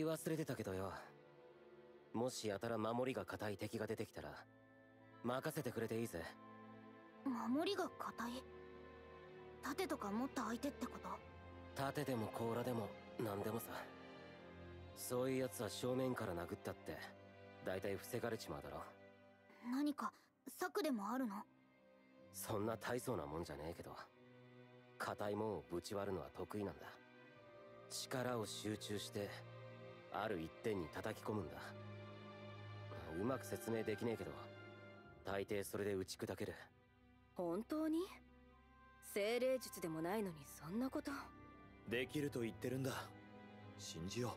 忘れてたけどよ。もしやたら守りが固い敵が出てきたら任せてくれていいぜ。 守りが固い？盾とか持った相手ってこと？ 盾でも甲羅でも何でもさ。そういうやつは正面から殴ったって大体防がれちまうだろ。 何か策でもあるの？ そんな大層なもんじゃねえけど、硬いもんをぶち割るのは得意なんだ。力を集中してある一点に叩き込むんだ。うまく説明できねえけど、大抵それで打ち砕ける。 本当に？精霊術でもないのにそんなことできると言ってるんだ。信じよ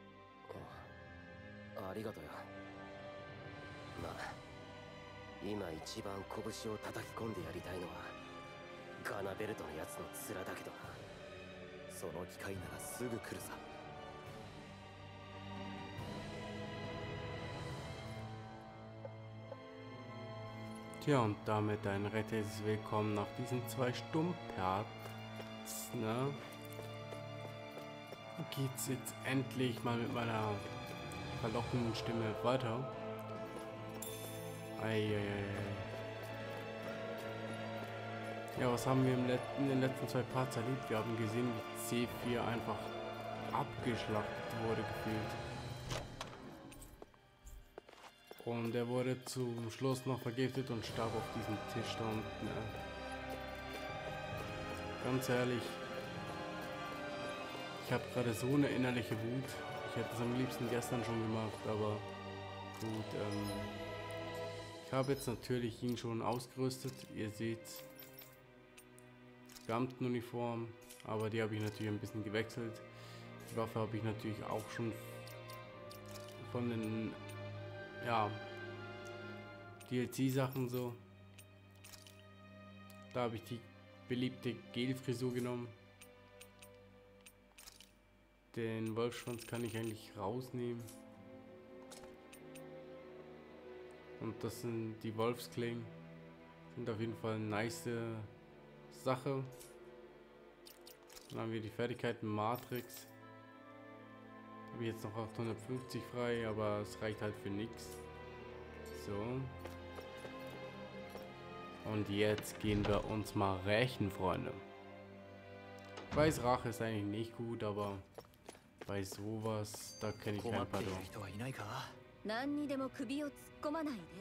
う。ありがとよ。まあ今一番拳を叩き込んでやりたいのはガナベルトのやつの面だけどな。 その機会ならすぐ来るさ。 Tja, und damit ein recht herzliches Willkommen nach diesen 2 Stummparts, ne? Geht's jetzt endlich mal mit meiner verlockenden Stimme weiter. Eieiei. Ja, was haben wir in den letzten 2 Parts erlebt? Wir haben gesehen, wie C4 einfach abgeschlachtet wurde, gefühlt. Und er wurde zum Schluss noch vergiftet und starb auf diesem Tisch da unten. Ne? Ganz ehrlich, ich habe gerade so eine innerliche Wut. Ich hätte es am liebsten gestern schon gemacht, aber gut. Ich habe jetzt natürlich ihn schon ausgerüstet. Ihr seht, Beamtenuniform, aber die habe ich natürlich ein bisschen gewechselt. Die Waffe habe ich natürlich auch schon von den DLC-Sachen so. Da habe ich die beliebte Gel-Frisur genommen. Den Wolfsschwanz kann ich eigentlich rausnehmen. Und das sind die Wolfsklingen. Sind auf jeden Fall eine nice Sache. Dann haben wir die Fertigkeiten Matrix. Habe ich jetzt noch 850 frei, aber es reicht halt für nichts. So. Und jetzt gehen wir uns mal rächen, Freunde. Ich weiß, Rache ist eigentlich nicht gut, aber bei sowas, da kenne ich kein Pardon. 何にでも首を突っ込まないで。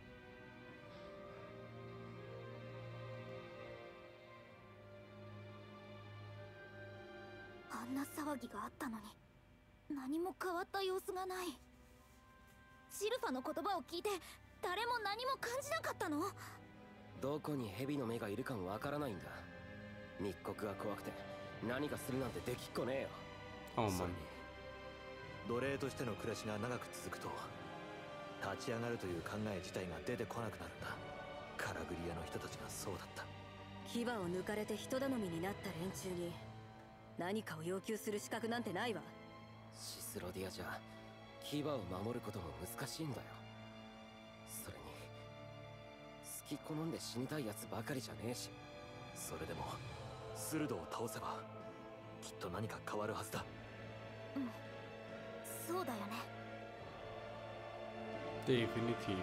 あんな騒ぎがあったのに何も変わった様子がない。シルファの言葉を聞いて誰も何も感じなかったの？ どこに蛇の目がいるかもわからないんだ。密告が怖くて何かするなんてできっこねえよ。 それに奴隷としての暮らしが長く続くと立ち上がるという考え自体が出てこなくなるんだ。カラグリアの人たちがそうだった。 牙を抜かれて人頼みになった連中に何かを要求する資格なんてないわ。 シスロディアじゃ牙を守ることも難しいんだよ。それに好き好んで死にたいやつばかりじゃねえし。 それでもスルドを倒せばきっと何か変わるはずだ。 うん、そうだよね。 Definitiv.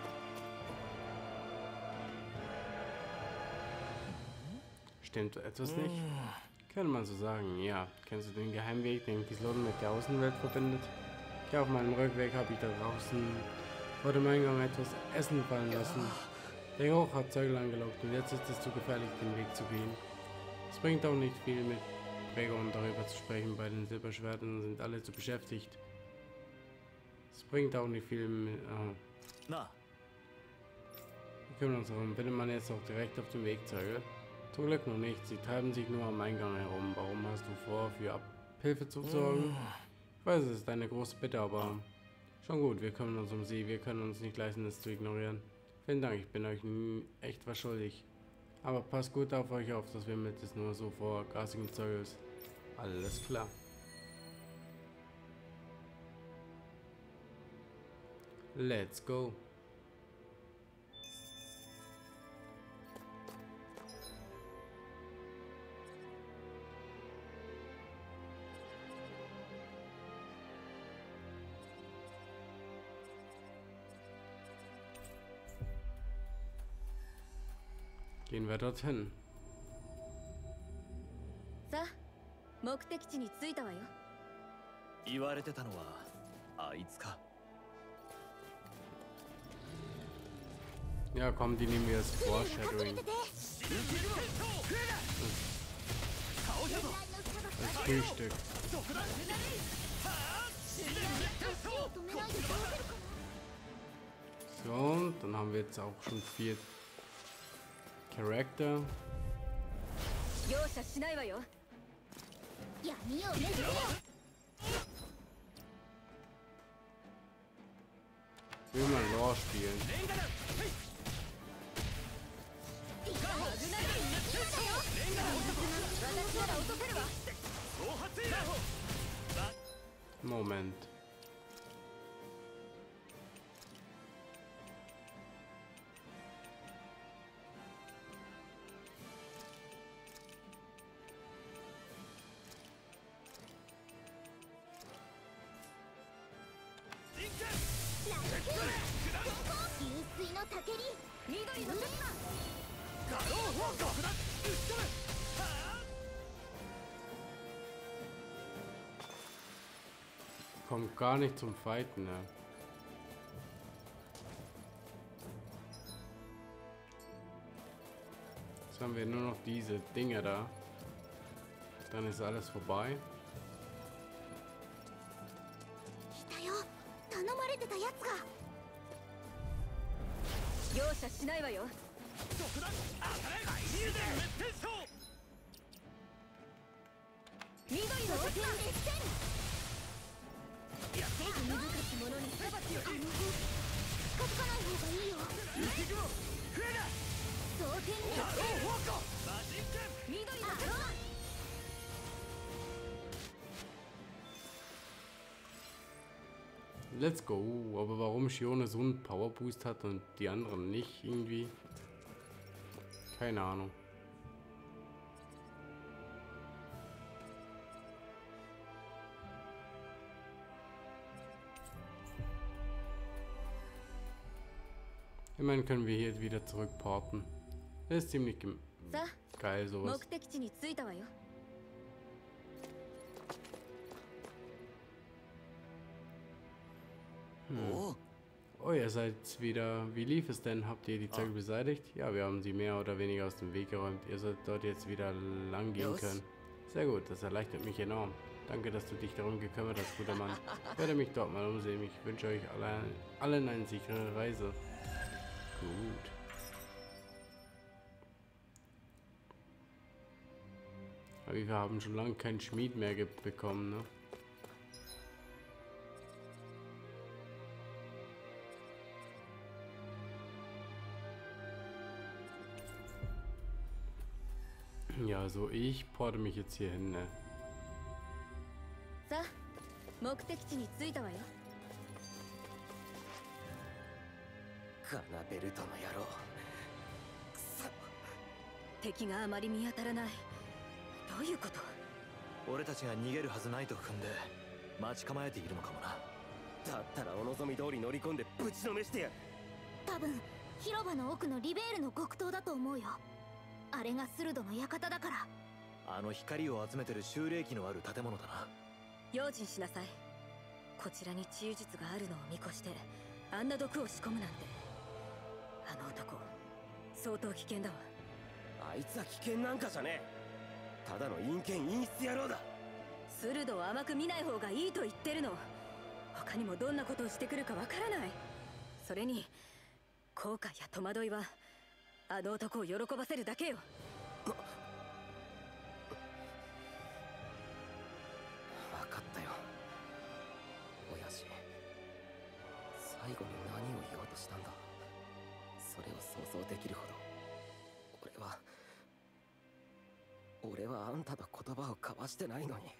Stimmt etwas nicht? Könnte man so sagen, ja. Kennst du den Geheimweg, den Kislodon mit der Außenwelt verbindet? Ja, auf meinem Rückweg habe ich da draußen vor dem Eingang etwas Essen fallen lassen. Der Geruch hat Zeugel angelockt und jetzt ist es zu gefährlich, den Weg zu gehen. Es bringt auch nicht viel mit Prägon darüber zu sprechen, bei den Silberschwertern sind alle zu beschäftigt. Es bringt auch nicht viel mit... Na. Wir kümmern uns darum, findet man jetzt auch direkt auf dem Wegzeugel? Zum Glück noch nicht, sie treiben sich nur am Eingang herum. Warum hast du vor, für Abhilfe zu sorgen? Ich weiß, es ist eine große Bitte, aber schon gut, wir kümmern uns um sie, wir können uns nicht leisten, es zu ignorieren. Vielen Dank, ich bin euch echt was schuldig. Aber passt gut auf euch auf, das wimmelt es nur so vor gasigen Zeugels. Alles klar. Let's go. Gehen wir dorthin. さあ、目的地に着いたわよ。 言われてたのはあいつか。 Ja, komm, die nehmen wir als Foreshadowing. Als Frühstück. So, und dann haben wir jetzt auch schon 4 Charakter. 容赦しないわよ。 闇を目指せよ。 Will man Lore spielen. Moment. Kommt gar nicht zum Fighten, ne? Jetzt haben wir nur noch diese Dinge da. Dann ist alles vorbei. いたよ。頼まれてたやつが。 容赦しないわよ。緑の点で難しいものに裁きを。近づかない方がいいよ。蒼天に緑の点。 Let's go. Aber warum Shione so einen Power Boost hat und die anderen nicht irgendwie? Keine Ahnung. Immerhin können wir hier wieder zurückporten. Das ist ziemlich geil sowas. 目的地に着いたわよ。 Oh, ihr seid wieder. Wie lief es denn? Habt ihr die Zeuge beseitigt? Ja, wir haben sie mehr oder weniger aus dem Weg geräumt. Ihr sollt dort jetzt wieder lang gehen können. Sehr gut, das erleichtert mich enorm. Danke, dass du dich darum gekümmert hast, guter Mann. Ich werde mich dort mal umsehen. Ich wünsche euch allen eine sichere Reise. Gut. Aber wir haben schon lange keinen Schmied mehr bekommen, ne? Ja, also ich porte mich jetzt hier hin, ne? さあ、目的地に着いたわよ。 カナベルトの野郎。くそ。 敵があまり見当たらない。どういうこと？ 俺たちが逃げるはずないと踏んで待ち構えているのかもな。 だったらお望み通り乗り込んでぶちのめしてやる。 多分広場の奥のリベールの極東だと思うよ。あれがスルドの館だから。 あの光を集めてる修霊機のある建物だな。 用心しなさい。こちらに治癒術があるのを見越してあんな毒を仕込むなんて。あの男相当危険だわ。 あいつは危険なんかじゃねえ。ただの陰険陰湿野郎だ。 スルドを甘く見ない方がいいと言ってるの。他にもどんなことをしてくるかわからない。それに後悔や戸惑いはあの男を喜ばせるだけよ。 分かったよ。親父、最後に何を言おうとしたんだ。それを想像できるほど俺はあんたと言葉を交わしてないのに。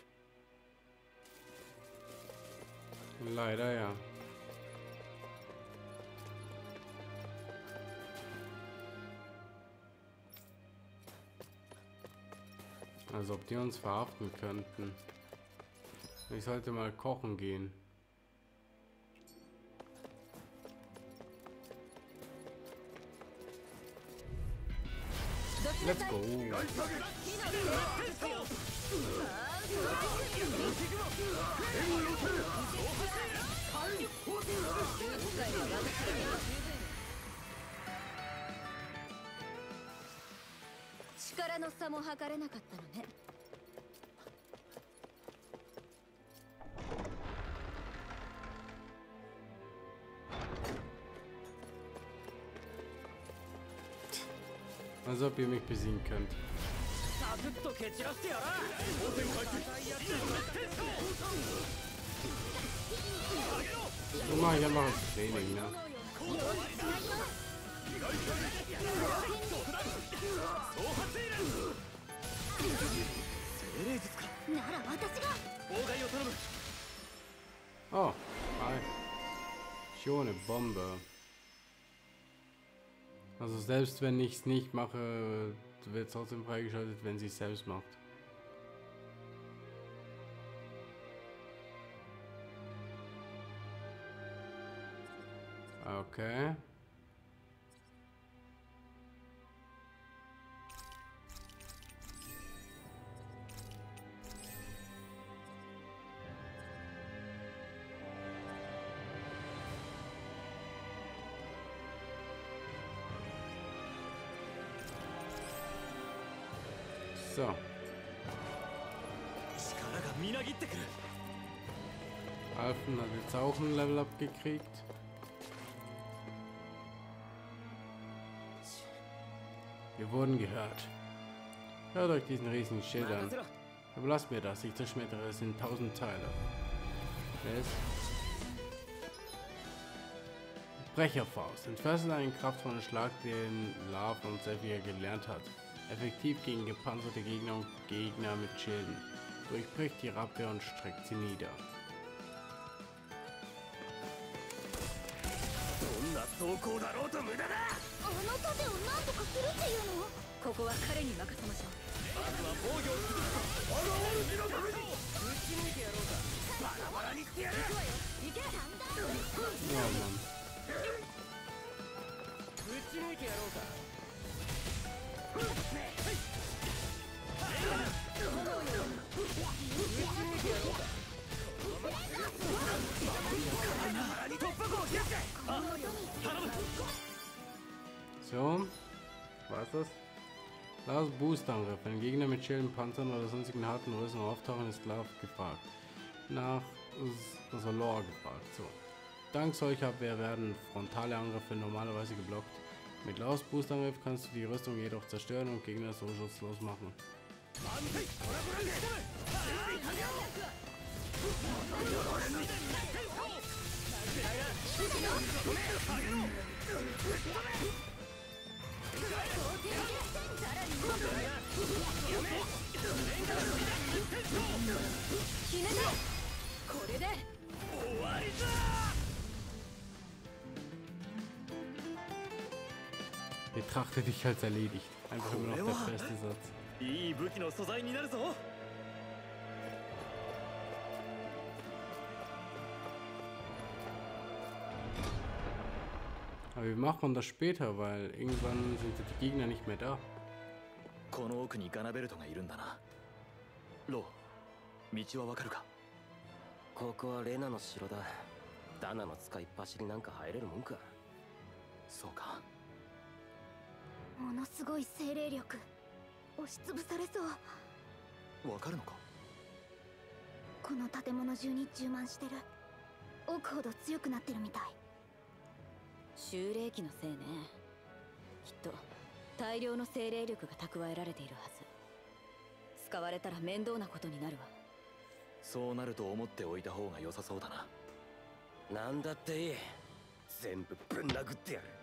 Leider ja. Als ob die uns verhaften könnten. Ich sollte mal kochen gehen. Let's go. 力の差も測れなかったのね。 Als ob ihr mich besiegen könnt. So mache ich einfach das Training, ne? なら私が Oh, hi. Schöne Bombe. Also selbst wenn ich es nicht mache, wird es trotzdem freigeschaltet, wenn sie es selbst macht. Okay. So. Alphen hat jetzt auch ein Level Up gekriegt. Wir wurden gehört. Hört euch diesen riesigen Schild an. Überlasst mir das, ich zerschmettere es in 1000 Teile. Es Brecherfaust. Entfesselt einen kraftvollen Schlag, den Lav und Zephyr gelernt hat. Effektiv gegen gepanzerte Gegner und Gegner mit Schilden. Durchbricht die Rappe und streckt sie nieder. ここは彼に任せましょう。 Ja, Mann. So, was ist das? Laos Boost-Angriff. Wenn Gegner mit Schilden, Panzern oder sonstigen harten Rüstungen auftauchen, ist Laos gefragt. Nach Solor gefragt. So. Dank solcher Abwehr werden frontale Angriffe normalerweise geblockt. Mit Laos Boost-Angriff kannst du die Rüstung jedoch zerstören und Gegner so schutzlos machen. Betrachte dich als erledigt. Einfach immer noch der beste Satz. Aber wie macht man das später, weil irgendwann sind die Gegner nicht mehr da. この奥にガナベルトがいるんだな。ロー、道はわかるか？ ここはレナの城だ。ダナの使いっ走りなんか入れるもんか。 そうか。 ものすごい精霊力。押しつぶされそう。 わかるのか？ この建物中に充満してる。奥ほど強くなってるみたい。 修霊機のせいね。きっと大量の精霊力が蓄えられているはず。使われたら面倒なことになるわ。 そうなると思っておいた方が良さそうだな。 なんだっていい。全部ぶん殴ってやる。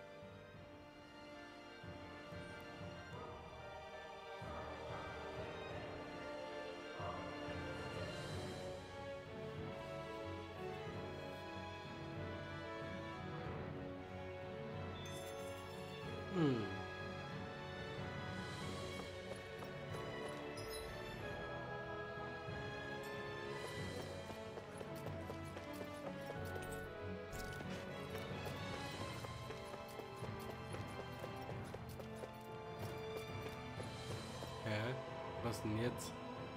Was denn jetzt?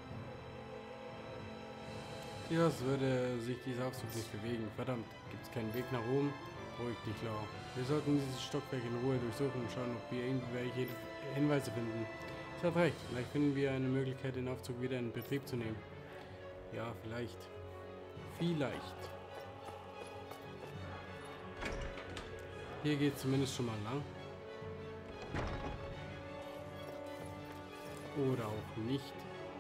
Hier würde sich dieser Aufzug nicht bewegen. Verdammt, gibt es keinen Weg nach oben? Ruhig dich, Lau. Wir sollten dieses Stockwerk in Ruhe durchsuchen und schauen, ob wir irgendwelche Hinweise finden. Sie hat recht. Vielleicht finden wir eine Möglichkeit, den Aufzug wieder in Betrieb zu nehmen. Ja, vielleicht. Vielleicht. Hier geht es zumindest schon mal lang. Oder auch nicht.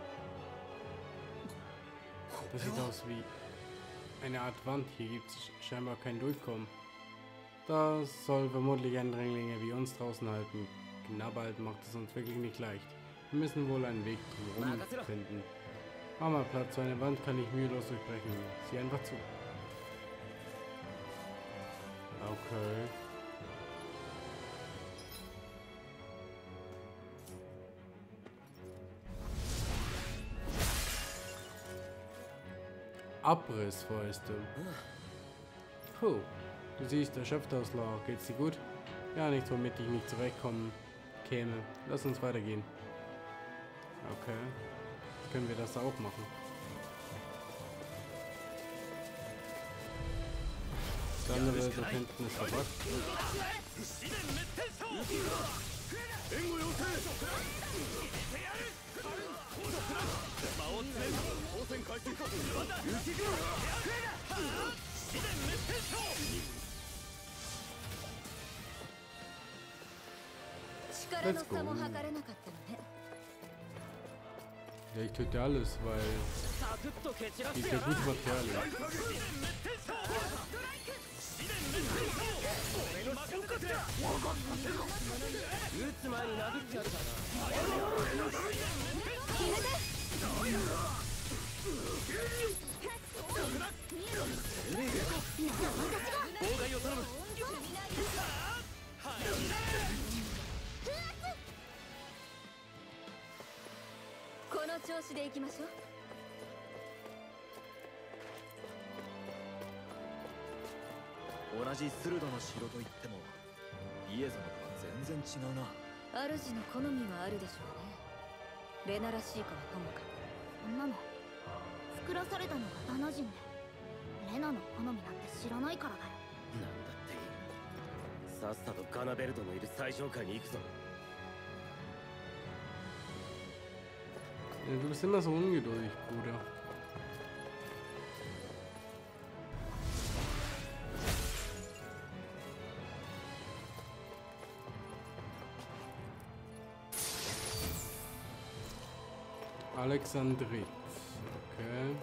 Das sieht aus wie eine Art Wand. Hier gibt es scheinbar kein Durchkommen. Das soll vermutlich Eindringlinge wie uns draußen halten. Knabbert macht es uns wirklich nicht leicht. Wir müssen wohl einen Weg drumherum finden. Mach mal Platz, so eine Wand kann ich mühelos durchbrechen. Sieh einfach zu. Okay. Abrissfäuste. Puh, du siehst erschöpft aus, Lau. Geht's dir gut? Ja, nichts, womit ich nicht zurechtkommen käme. Lass uns weitergehen. Okay. Jetzt können wir das auch machen. Das andere da hinten ist verpackt. Let's go. Ja, ich töte alles, weil ich ja gute Materialien. Ja, du bist immer so ungeduldig, Bruder. Alexandrit. Okay.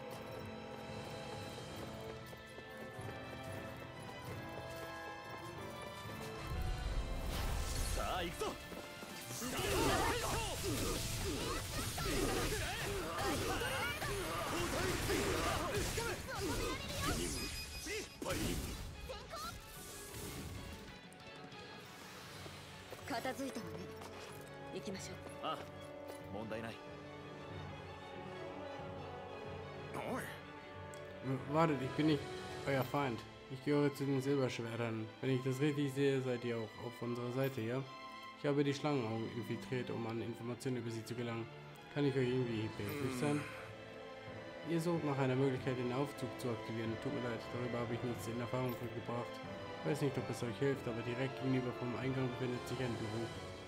Wartet, ich bin nicht euer Feind. Ich gehöre zu den Silberschwertern. Wenn ich das richtig sehe, seid ihr auch auf unserer Seite, ja? Ich habe die Schlangenaugen infiltriert, um an Informationen über sie zu gelangen. Kann ich euch irgendwie behilflich sein? Ihr sucht nach einer Möglichkeit, den Aufzug zu aktivieren. Tut mir leid, darüber habe ich nichts in Erfahrung gebracht. Ich weiß nicht, ob es euch hilft, aber direkt gegenüber vom Eingang befindet sich ein Büro.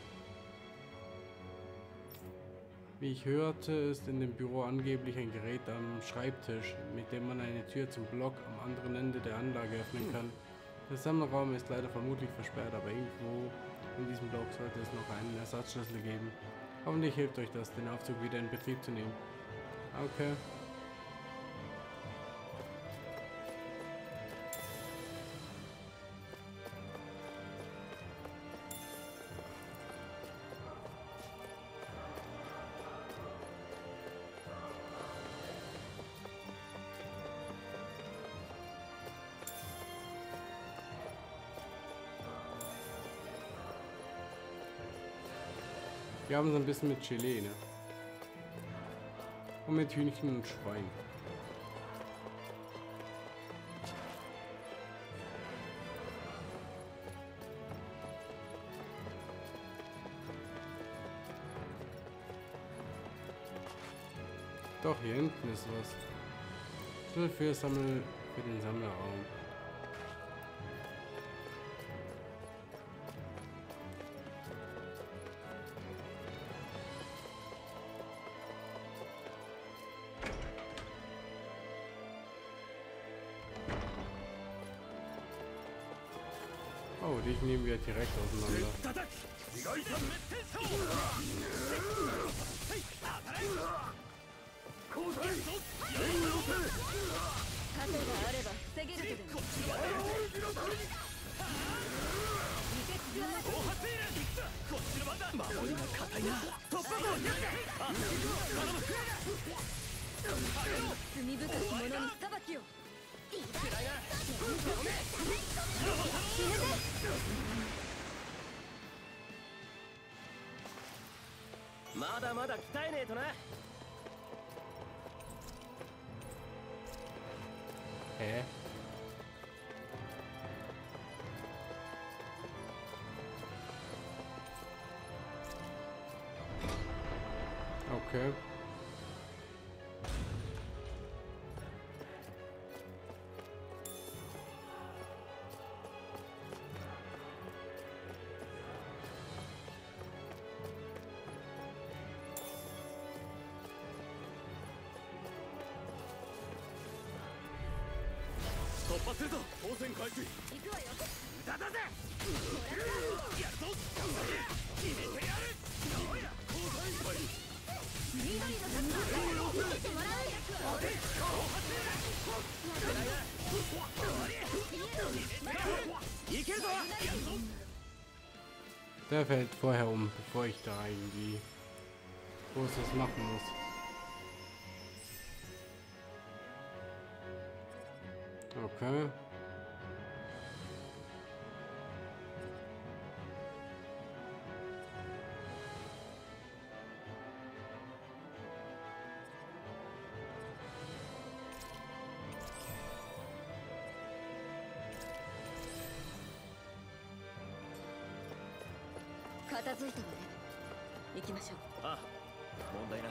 Wie ich hörte, ist in dem Büro angeblich ein Gerät am Schreibtisch, mit dem man eine Tür zum Block am anderen Ende der Anlage öffnen kann. Der Sammlerraum ist leider vermutlich versperrt, aber irgendwo in diesem Block sollte es noch einen Ersatzschlüssel geben. Hoffentlich hilft euch das, den Aufzug wieder in Betrieb zu nehmen. Okay. Wir haben so ein bisschen mit Chile, ne? Und mit Hühnchen und Schwein. Doch, hier hinten ist was. Schnell für den Sammlerraum. Oh, dich nehmen wir direkt auseinander. 盾があれば防げるけどね。 守りが硬いな。突破口。 罪深き者に裁きを。 まだまだ鍛えねえとな。 Okay. Der fällt vorher um, bevor ich da irgendwie Großes machen muss. Okay. Ah, 問題ない。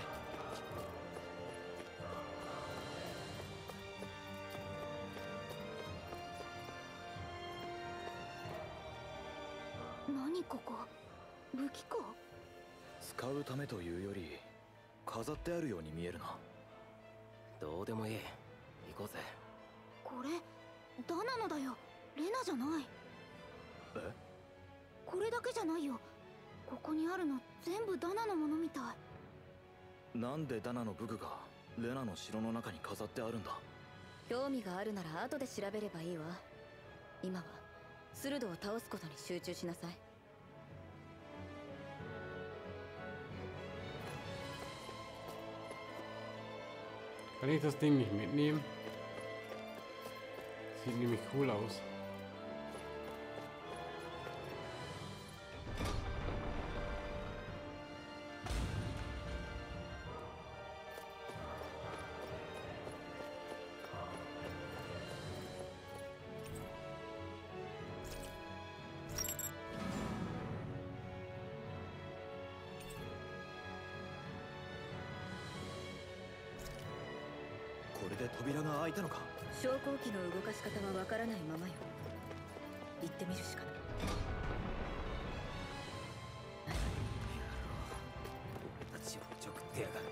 何ここ？武器庫？ 使うためというより飾ってあるように見えるな。 どうでもいい。行こうぜ。 これダナのだよ。レナじゃない。 え？ これだけじゃないよ。ここにあるの全部ダナのものみたい。 なんでダナの武具がレナの城の中に飾ってあるんだ？ 興味があるなら後で調べればいいわ。今はスルドを倒すことに集中しなさい。 Kann ich das Ding nicht mitnehmen? Sieht nämlich cool aus. .昇降機の動かし方はわからないままよ。行ってみるしかない。 俺たちをちょくってやがる。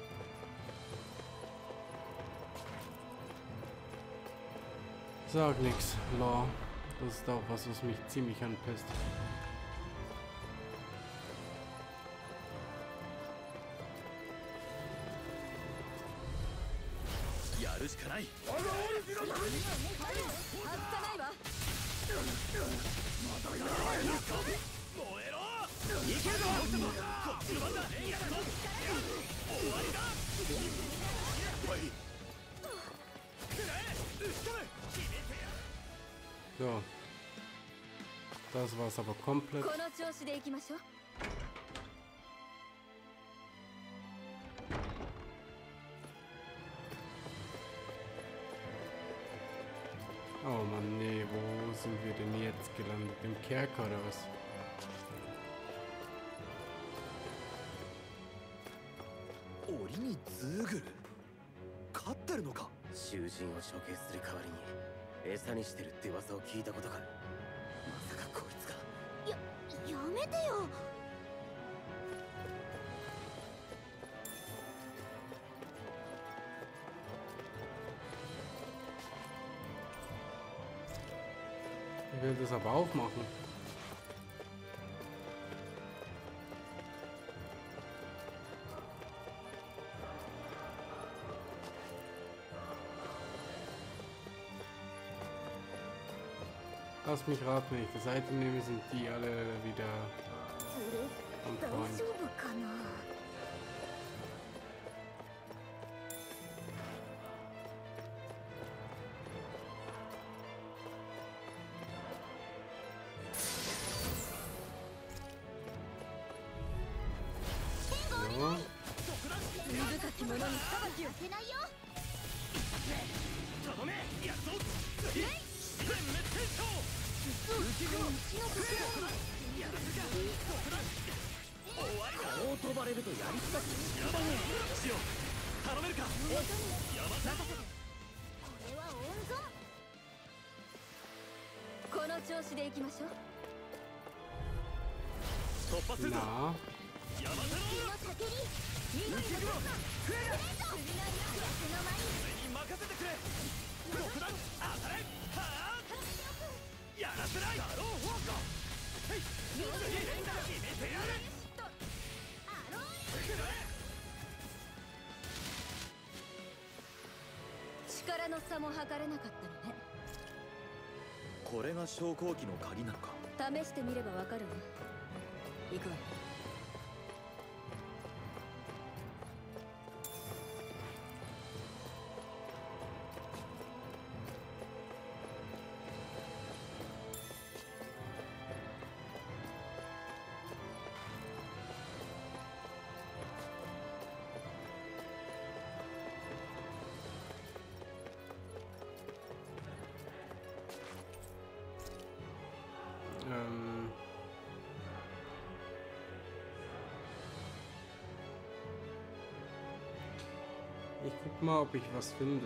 Sag nix, Law. Das ist auch was, was mich ziemlich anpisst. So. Das war's aber komplett. Oh Mann, nee, wo sind wir denn jetzt gelandet? Im Kerker oder was? 張ってるのか。 囚人を処刑する代わりに餌にしてるって噂を聞いたことがある。まさかこいつが。 やめてよ。 Ich will das aber aufmachen. Lass mich raten, wenn ich das Item nehme, sind die alle wieder それ on 大 point. 丈夫かな。 So. 罪深き者に裁きを。 負けないよ。 こう飛ばれるとやりすだしこれは温存。 この調子でいきましょう。 Na, の叫び。緑の風が増える。次の役の間に。 力の差も測れなかったのね。 これが昇降機の鍵なのか。 試してみればわかるわ。行くわよ。 Ich guck mal, ob ich was finde.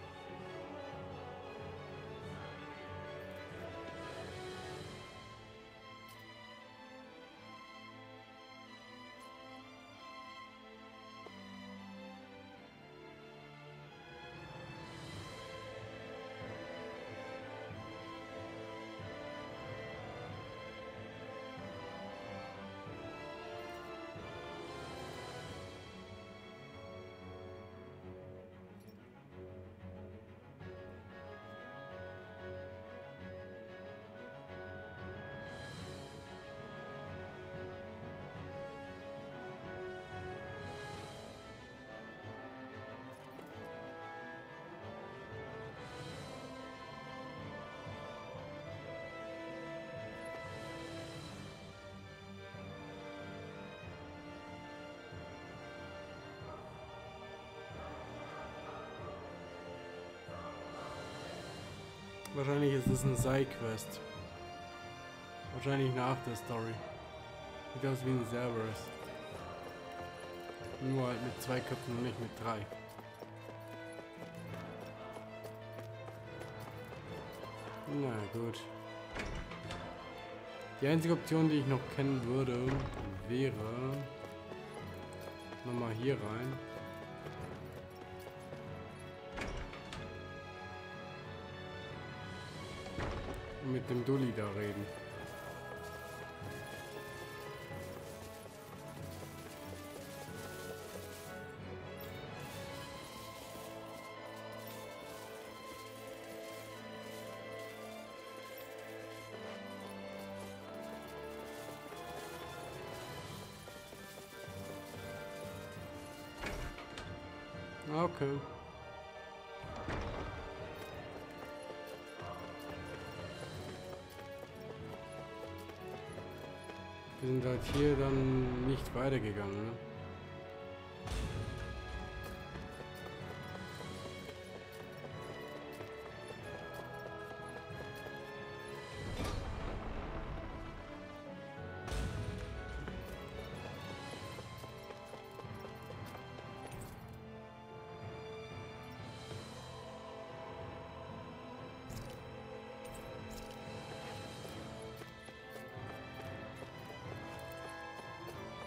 Wahrscheinlich ist es eine Side-Quest. Wahrscheinlich nach der Story. Sieht aus wie ein Cerberus. Nur halt mit 2 Köpfen und nicht mit 3. Na gut. Die einzige Option, die ich noch kennen würde, wäre nochmal hier rein. Und mit dem Dulli da reden. Okay. Wir sind halt hier dann nicht weitergegangen, ne?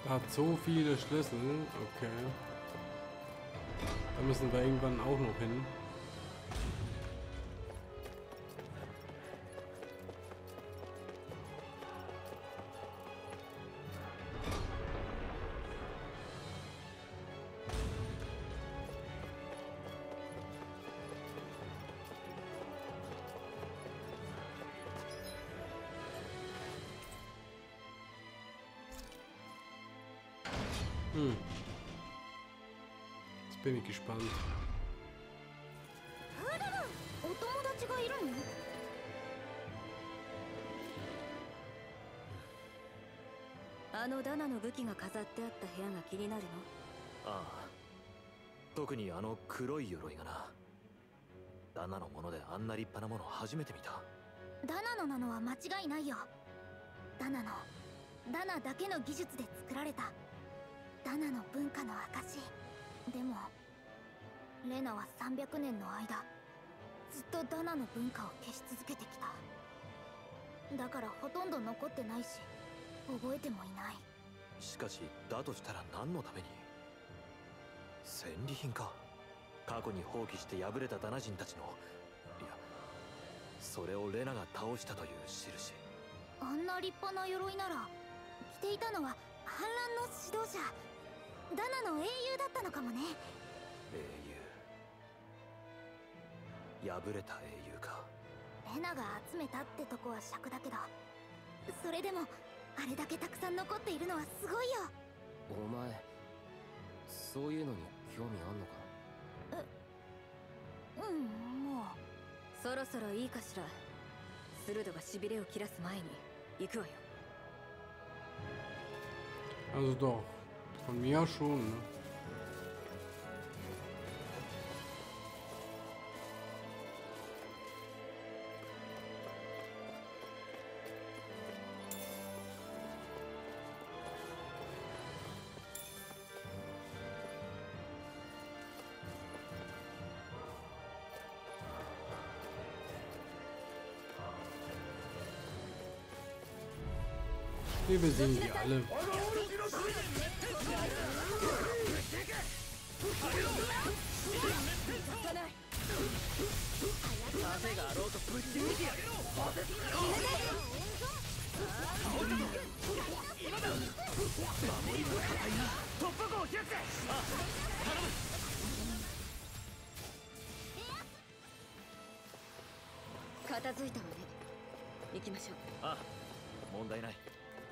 Hat so viele Schlüssel. Okay. Da müssen wir irgendwann auch noch hin. Jetzt bin ich gespannt. お友達がいるの？ あのダナの武器が飾ってあった部屋が気になるの？ ああ、特にあの黒い鎧がな。ダナのものであんな立派なもの初めて見た。 ダナのなのは間違いないよ。ダナだけの技術で作られたダナの文化の証。でもレナは300年の間ずっとダナの文化を消し続けてきた。だからほとんど残ってないし覚えてもいない。 しかしだとしたら何のために？戦利品か。過去に放棄して敗れたダナ人たちの、いや、それをレナが倒したという印。 あんな立派な鎧なら着ていたのは反乱の指導者ダナの英雄だったのかもね。 英雄。敗れた英雄か。 レナが集めたってとこは尺だけど、それでもあれだけたくさん残っているのはすごいよ。 お前そういうのに興味あんのか？ もうそろそろいいかしら。スルドがしびれを切らす前に行くわよ。 Also doch. Von mir aus schon, ne? Wir besiegen die alle. 片付いたわね。行きましょう。 ああ、問題ない。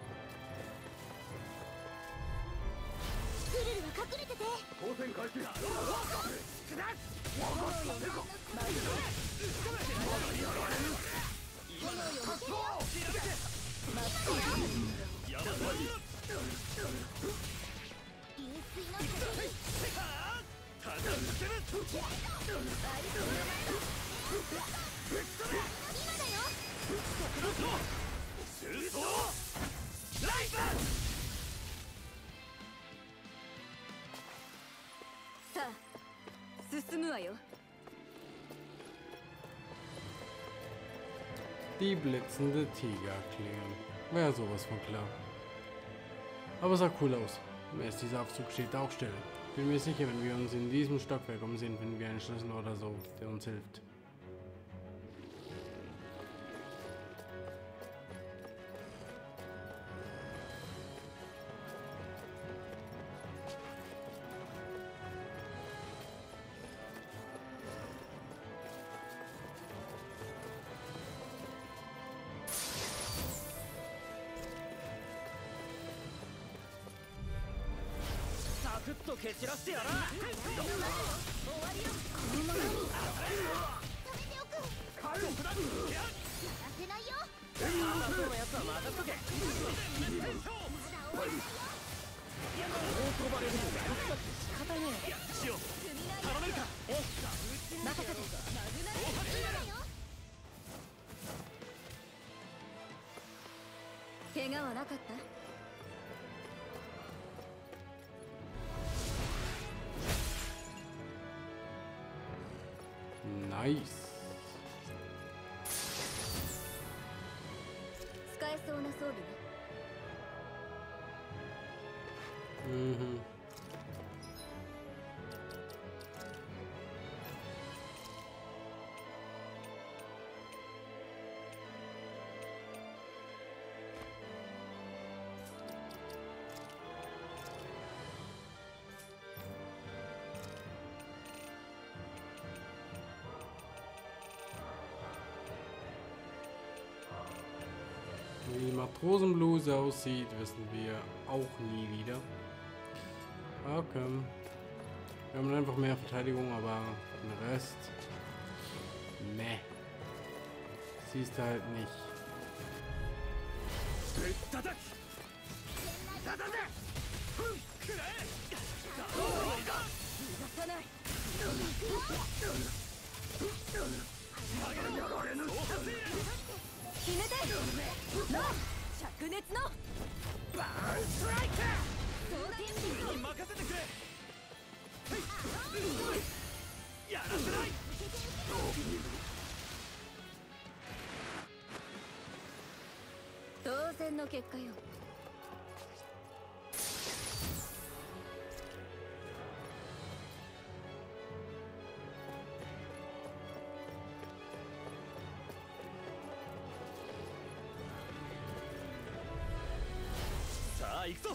スルルは隠れてて。 当選開始。 さあ、進むわよ。 Die blitzende Tigerklinge. Wäre sowas von klar. Aber sah cool aus. Erst dieser Aufzug steht auch still. Bin mir sicher, wenn wir uns in diesem Stockwerk umsehen, finden wir einen Schlüssel oder so, der uns hilft.怪我はなかった？ Nice. 使えそうな装備ね。 Mhm. Wie die Matrosenbluse aussieht, wissen wir auch nie wieder. Okay. Wir haben einfach mehr Verteidigung, aber den Rest. Ne. Siehst du halt nicht. 当選の結果よ。 さあ行くぞ。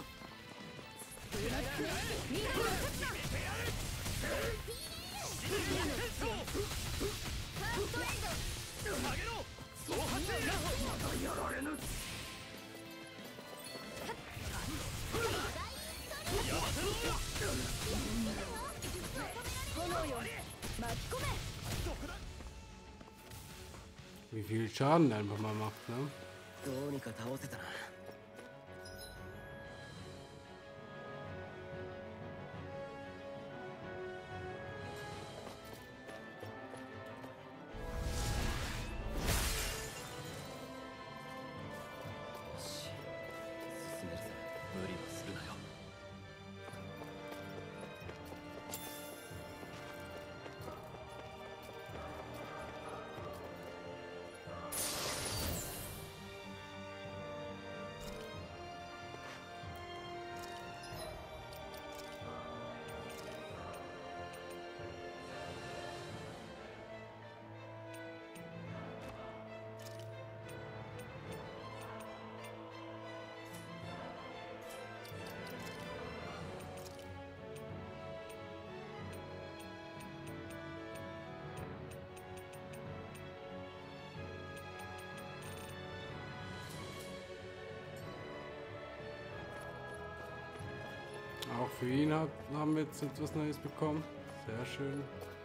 Wie viel Schaden einfach mal macht, ne? どうにか倒せたな。 無理をするなよ。 Auch für ihn haben wir jetzt etwas Neues bekommen. Sehr schön.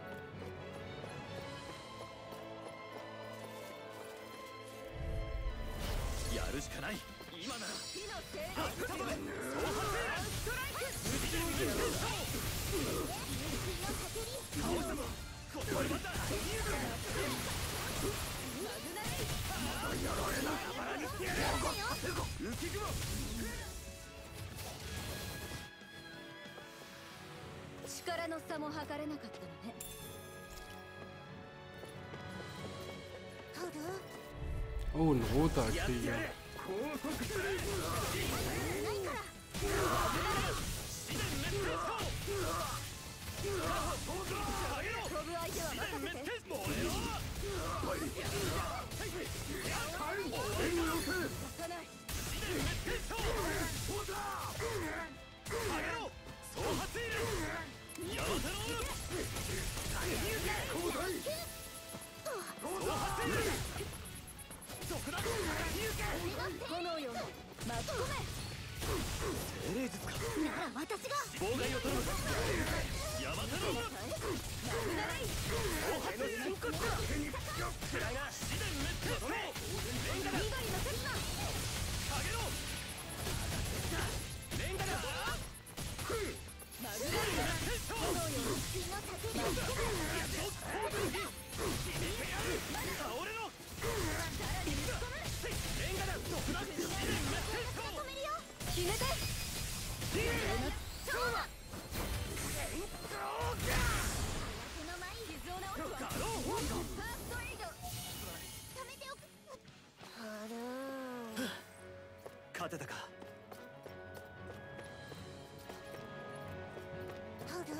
Schwere 力の差も測れなかったのね。 Oh, ein roter Krieger. る？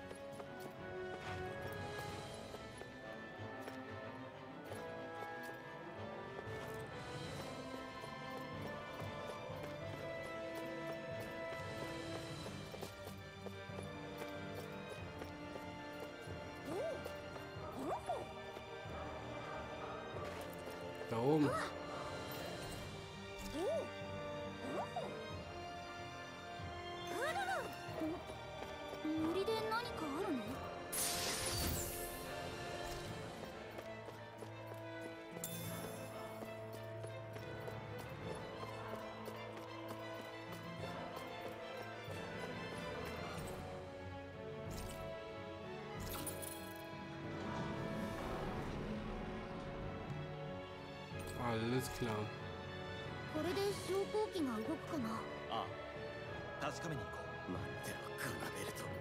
Da oben. 森で何かあるの？ Alles klar. これで昇降機が動くかな？ ああ、確かめに行こう。 待ってろカナベルト。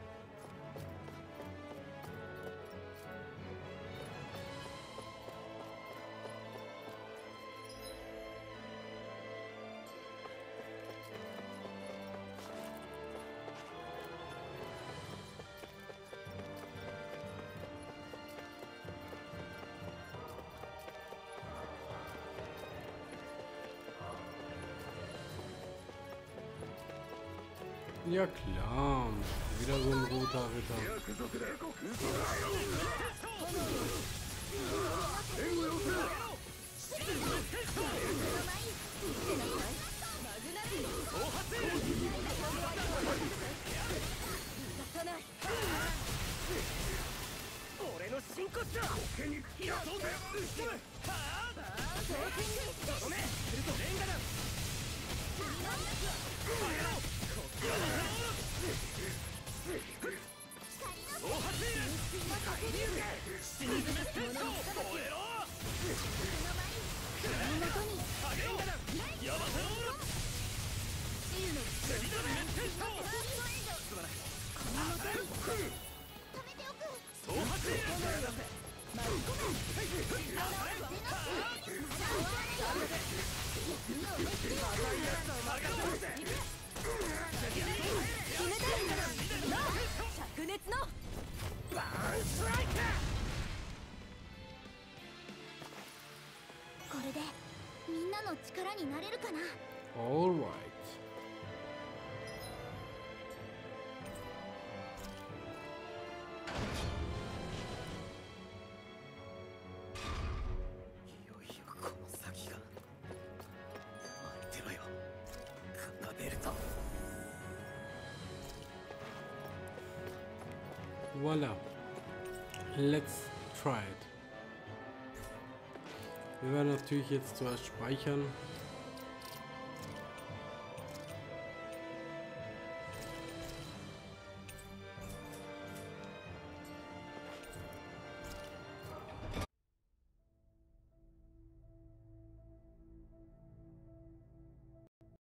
Ja klar. Wieder so ein roter Ritter. これでみんなの力になれるかな？ Alright. Voila. Let's try it. Wir werden natürlich jetzt zuerst speichern.